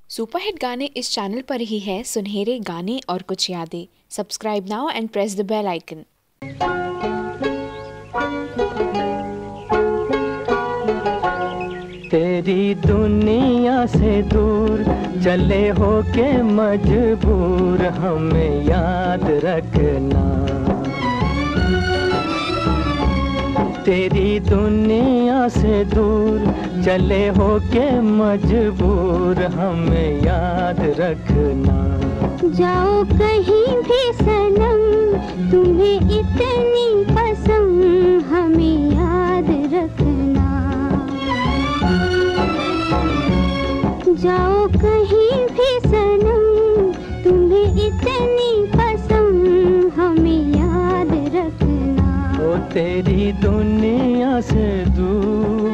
Superhit गाने इस channel पर ही है सुनहरे गाने और कुछ यादें। Subscribe now and press the bell icon. तेरी दुनिया से दूर चले हो के मजबूर हमें याद रखना। तेरी दुनिया से दूर चले हो के मजबूर हमें याद रखना। जाओ कहीं भी सनम तुम्हें इतनी पसंद हमें याद रखना। जाओ कहीं भी सनम तुम्हें इतनी पसंद हमें याद रखना। ओ तेरी दुनिया से दूर।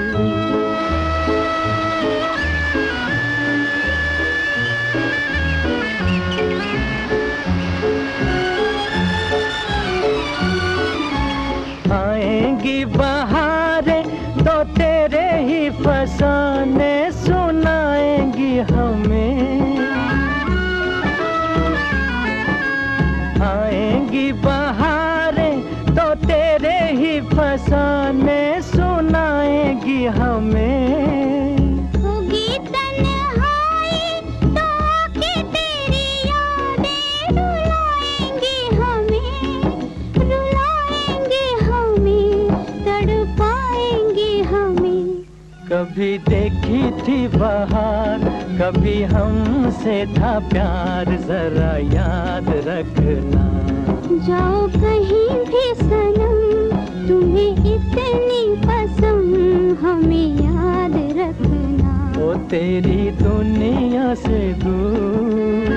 आएंगी बहारें तो तेरे ही फसाने सुनाएंगी हमें। आएंगी बहारें तो तेरे ही फसाने सुनाएंगी हमें। होगी तन्हाई तो आके तेरी यादें रुलाएंगी हमें, रुलाएंगी हमें, तड़पाएंगी हमें। कभी देखी थी बहार कभी हमसे था प्यार जरा याद रखना। जाओ कहीं भी सनम तुम्हें इतनी पसंद हमें याद रखना। ओ तेरी दुनिया से दूर।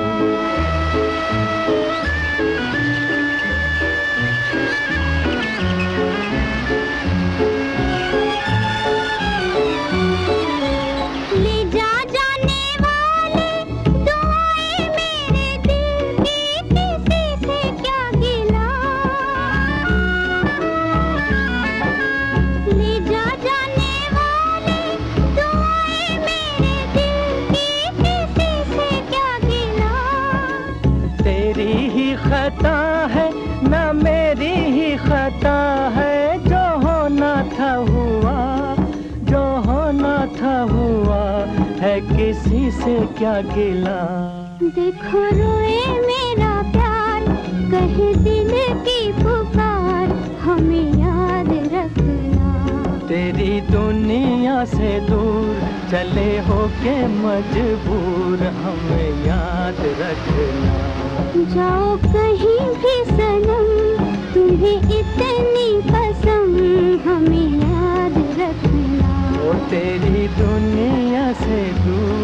खता है ना मेरी ही खता है, जो होना था हुआ, जो होना था हुआ है, किसी से क्या गिला। देखो रोए मेरा प्यार कहे दिल की पुकार हमें याद रखना। तेरी दुनिया से दूर चले हो के मजबूर हमें याद रखना। जाओ कहीं भी सनम तुम्हें इतनी पसंद हमें याद रखना। ओ तेरी दुनिया से दूर।